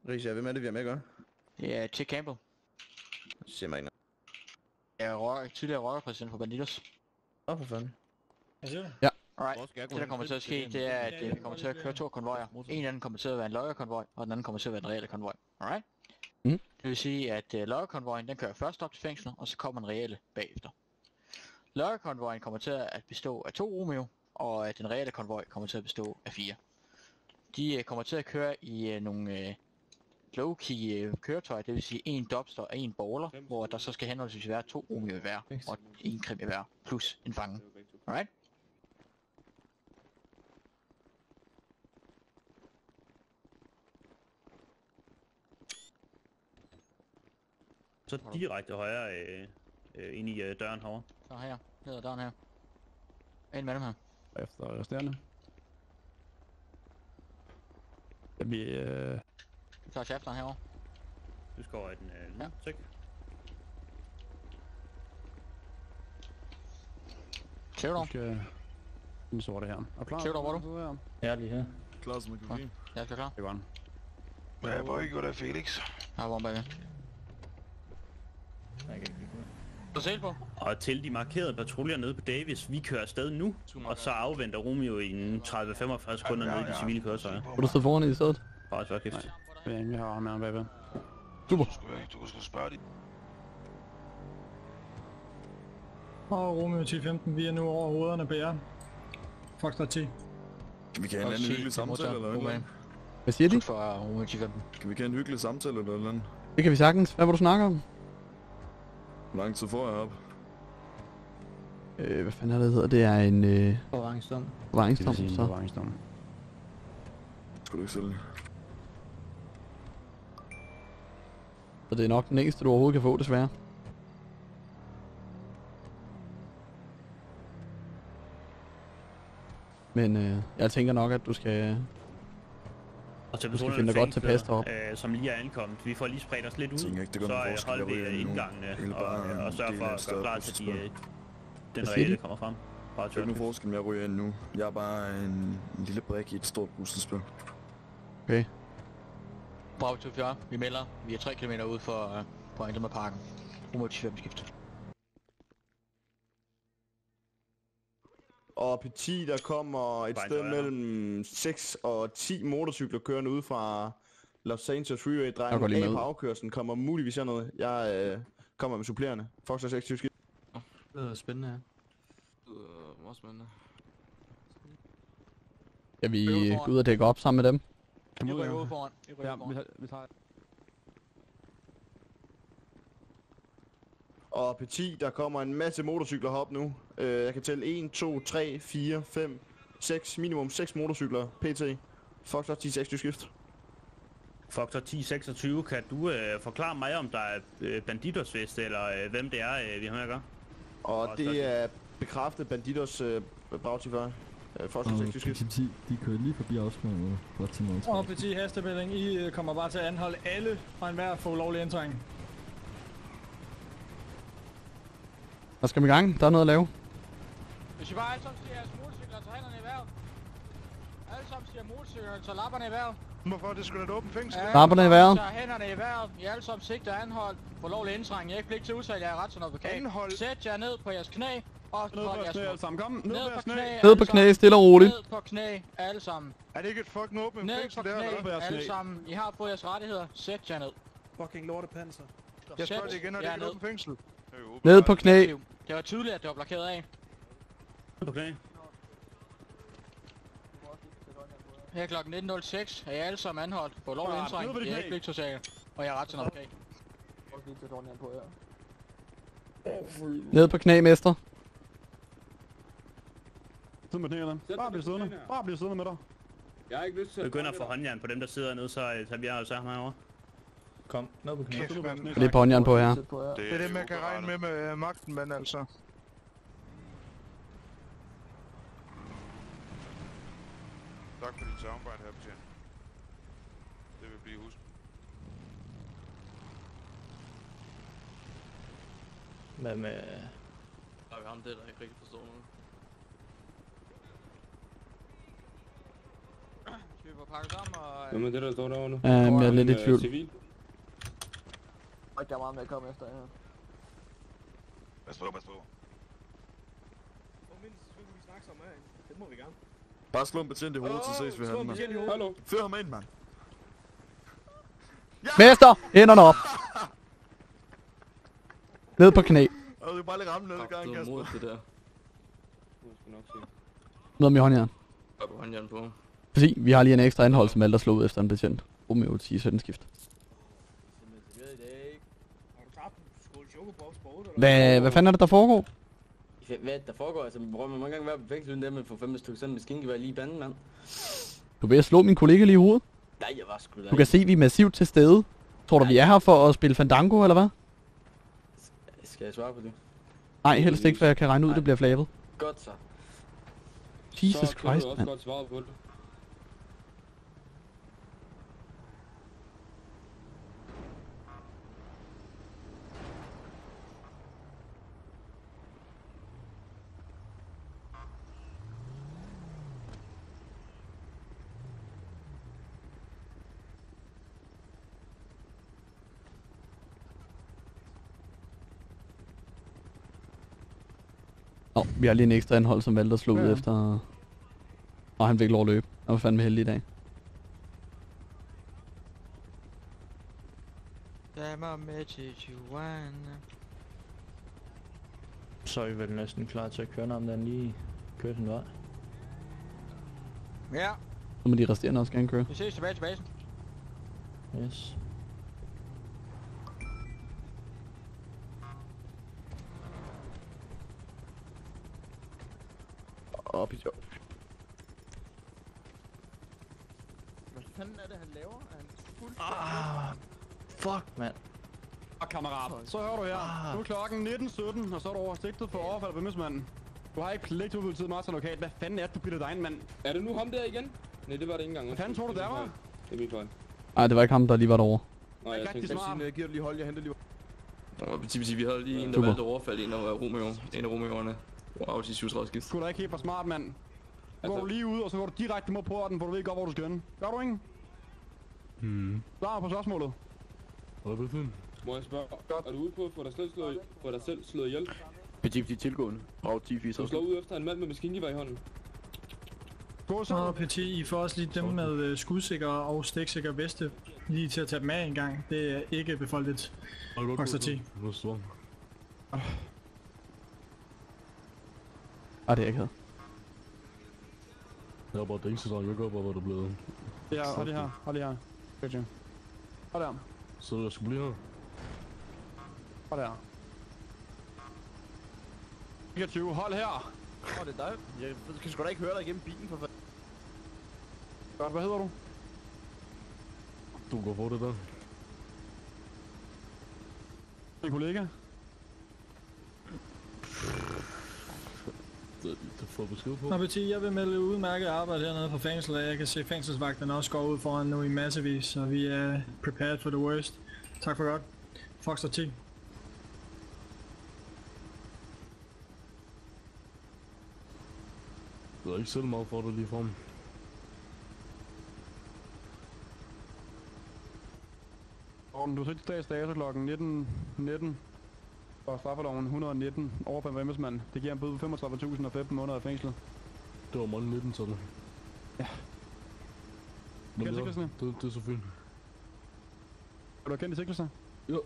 Riese, hvem er det, vi har med at gøre? Det er Chick Campbell. Siger mig ikke Jeg er tidligere rockerpræsident for Bandidos. noget. For fanden. Hvad siger du? Ja. Alright, det der kommer til at ske, det er, at vi kommer til at køre 2 konvojer. En af dem kommer til at være en løjerkonvoj, og den anden kommer til at være en reelle konvoj. Alright? Mhm. Det vil sige, at løjerkonvojen, den kører først op til fængslet, og så kommer en reelle bagefter. Løjerkonvojen kommer til at bestå af 2 Romeo, og at den reelle konvoj kommer til at bestå af 4. De kommer til at køre i nogle low-key køretøjer, det vil sige en dubster og en baller, hvor der så skal henholdsvis være 2 Romeo i hver, og en krim i hver, plus en fange. Alright? Så direkte højre ind i døren herovre. Så her, ned ad døren her. Ind med dem her. Efter resterende. Vi Vi tager chafteren herovre. Du skal over i den Ja. tjek. Theodor, skal den sorte her. Er klar? Theodor, hvor er du? Ja, lige her. Klar som en kokain. Jeg skal klar. Det var den. Ja, hvor ikke der Felix? Jeg har vogn bagved. Du ser på? Og til de markerede patruljer nede på Davis, vi kører afsted nu, og så afventer Romeo i en 30-45 sekunder nede i de civile køretøjer. Vil du sidde foran i stedet? Bare så kæft. Vi har ham her bagved. Du skal spørge dit. Og Romeo 1015, vi er nu over hovederne på jer. Foxtrot 10. Kan vi have en anden hyggelig samtale eller noget? Hvad siger de? For Romeo 15. Kan vi have en hyggelig samtale eller noget? Det kan vi sagtens. Hvad vil du snakke om? Hvor lang tid får jeg op? Hvad fanden er det hedder? Det er en Forvaringsdom. forvaringsdom, så. Forvaringsdom. Skal du ikke sælge? Så det er nok den eneste, du overhovedet kan få, desværre. Men jeg tænker nok, at du skal Og til Du skal personerne finde dig godt tilpas fængslet, deroppe. som lige er ankommet. Vi får lige spredt os lidt ud, Tænker ikke, det gør så nogen forskel, holder jeg ryger vi ind nu. indgangene Hele bare og sørger en for del af at større gøre klar til processpil. den Hvad siger reelle de? kommer frem. Bare Der er ikke nogen forskel, om jeg ryger ind nu. Jeg er bare en lille brik i et stort puslespil. Okay. Bravo 24, vi melder. Vi er 3 km ude for pointet med parken. Romeo 15 skift. Og Petit, der kommer et Bare en sted dør. mellem 6 og 10 motorcykler kørende ud fra Los Angeles Freeway, Jeg går drejningen lige af med. på afkørslen, kommer muligvis hernede. Jeg kommer med supplerende. Fox er 26 skidt. Det er spændende, ja. Det er meget spændende. Skal vi gå ud og dække op sammen med dem? I rykker ud foran. I rykker Ja, ud foran. vi tager... Og Petit, der kommer en masse motorcykler herop nu. Jeg kan tælle 1, 2, 3, 4, 5, 6, minimum 6 motorcykler PT. Fox er 10, 6 skift. Factor 1026, kan du forklare mig, om der er banditosvest, eller hvem det er, vi har med at gøre? Og det er bekræftet Bandidos bagtifør. Fox er 6 skift. De kører lige forbi afspørget på til noget. Og Petit hastemelding, I kommer bare til at anholde alle og enhver for ulovlig indtrængning. Der skal vi i gang. Der er noget at lave. Hvis I bare alle sammen siger jeres motorcykler, så hænderne i vejret. Alle sammen siger motorcykler, så lapperne i vejret. Hvorfor? Det skulle da et åbent fængsel. Lapperne i vejret. Så hænderne i vejret. I er alle sammen sigter anholdt for lovlig indtrængning. Jeg er ikke pligt til at udtale jer ret som advokat. Anhold. Sæt jer ned på jeres knæ og hold jeres mund. sammen. Kom. Ned på knæ. Ned på knæ, stille og roligt. Ned på knæ, alle sammen. Er det ikke et fucking åbent Ned fængsel på der, eller hvad? knæ, alle sammen. I har fået jeres rettigheder. Sæt jer ned. Fucking lortepanser. Jeg spørger det igen, er det jer ikke et ned. åbent fængsel? Ned på knæ. Det var tydeligt, at det var blokeret af. Okay. Her kl. 19.06 er I alle sammen anholdt for lovlig indtrængning. Jeg er ikke pligt til at sige, og jeg er ret som advokat. Ned på knæ, mester. Sid med knæene. Bare bliv siddende. Bare bliv siddende med dig. Jeg har ikke lyst til at... Begynder at få håndjern på dem, der sidder nede, så tager vi altså ham herovre. Kom, ned på knæ. Kæft, mand. Det er på håndjern på her. Det er det, man kan regne med magten, men altså. Tak for dit samarbejde her, betjent. Det vil blive husket. Hvad med... Der er ham der ikke rigtig forstår noget. Typer pakket sammen og... Hvad med det, der står derovre nu? Jeg er lidt i tvivl. Civil? Og der er meget med at komme efter her. Pas på, pas på. Det må vi gerne. Bare slå en betjent i hovedet, så ses vi her, mand. Hallo? Før ham ind, mand. Mester! Hænderne op! Ned på knæ. Og du kan bare lige ramme ned i gang, Kasper. mod det der. Du skal nok se. Ned med håndjern. Der er håndjern på. Præcis, vi har lige en ekstra anhold, som Alder slog ud efter en betjent. Romeo 10 17 skift. Hvad fanden er det, der foregår? Hvad der foregår? Altså, hvor man mange gange være på fængsel uden det, man får 5 stykker sådan med skingevær lige i banden, mand. Du er ved at slå min kollega lige i hovedet. Nej, jeg var sgu da Du kan se, vi er massivt til stede. Tror du, vi er her for at spille Fandango, eller hvad? Skal jeg svare på det? Nej, helst ikke, for jeg kan regne ud, det bliver flabet. Godt så. Jesus Så kan Christ, du også mand. godt svare på det. Vi har lige en ekstra anhold, som valgte at slå ud efter... Og han fik lov at løbe. Han var fandme heldig i dag. Tag mig med til Tijuana. Så er vi vel næsten klar til at køre, når den lige kører sin vej. Ja, Så må de resterende også gerne køre. vi ses tilbage til basen. Yes. Op i job. Hvad fanden er det, han laver? Er han fuldstændig... Fuck, mand. Og kammerat, så hører du her. Nu er klokken 19.17, og så er du oversigtet for overfald på mismanden. Du har ikke pligt til at udvide meget lokalt. Hvad fanden er det, du bilder dig ind, mand? Er det nu ham der igen? Nej, det var det ikke engang. Hvad fanden tror du, det var? Det er min fejl. Nej, det var ikke ham, der lige var derovre. Nej, jeg Rigtig tænkte... smart. Jeg giver dig lige hold, jeg henter lige... Vi havde lige en, der Super. valgte at overfalde en af Romeo. En af Romeoerne. Wow, de 37 skift. Skulle da ikke helt for smart, mand. Går Altså- du lige ud, og så går du direkte mod porten, for du ved godt, hvor du skal hen. Gør du ikke? Svar på spørgsmålet. Hvad er det? Må jeg spørge? Er du ude på at få dig selv slået ihjel? Petit tilgående. Brag 10 Du slår ud efter en mand med maskingevær i hånden. Gå så. Og PT, I får også lige dem med skudsikre og stiksikre veste lige til at tage dem af en gang. Det er ikke befolket. Faktor 10. Ah, det er ikke her. Jeg er bare det eneste, der rykker op, hvor det er blevet. Ja, hold lige her. Hold lige her. Hold der. Så jeg skal blive her? Hold der. Pikachu, hold her! Åh, det er dig. Jeg kan sgu da ikke høre dig igennem bilen, for fanden. Godt, hvad hedder du? Du går for det der. Min kollega? Det får besked på. Nå, PT, jeg vil melde udmærket arbejde hernede på fængslet. Jeg kan se fængselsvagterne også går ud foran nu i massevis, så vi er prepared for the worst. Tak for godt. Fox og 10. Det er ikke selv meget for det lige frem. Du er så til dags klokken 19 og straffeloven 119 overfald med embedsmand. Det giver en bøde på 35.000 og 15 måneder i fængsel. Det var mange 19 sådan. Ja. Kendt sikkelsene? Det er så fint. Er du kendt i sikkelser? Jo.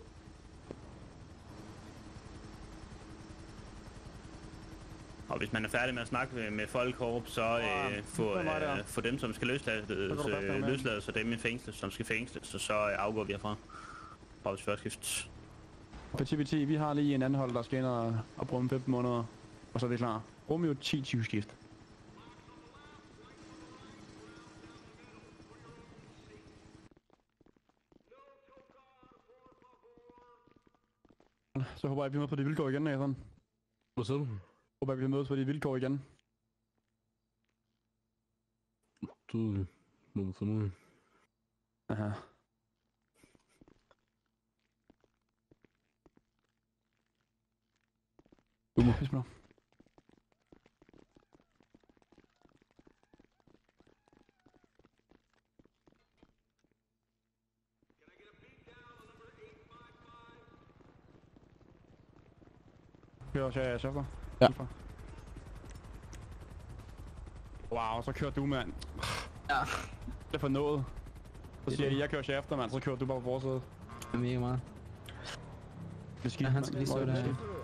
Og hvis man er færdig med at snakke med folk heroppe, så få dem, som skal løslades, og dem i fængsel, som skal fængsles, så afgår vi herfra. Fra førskift. PT, vi har lige en anden hold, der skal ind og bruge 15 måneder, og så er det klar. Romeo 10 skift. Så håber jeg, at vi mødes på de vilkår igen, Nathan. Hvad siger du? Håber jeg, vi mødes på de vilkår igen. Du må man finde ud af. Aha. Du må pisse på dig. Kører chauffør? Ja. Wow, så kører du, mand. Ja. Det er for noget. Så siger jeg kører chef efter, mand, så kører du bare på forsædet. Mega meget. Det skal han skal lige så det her.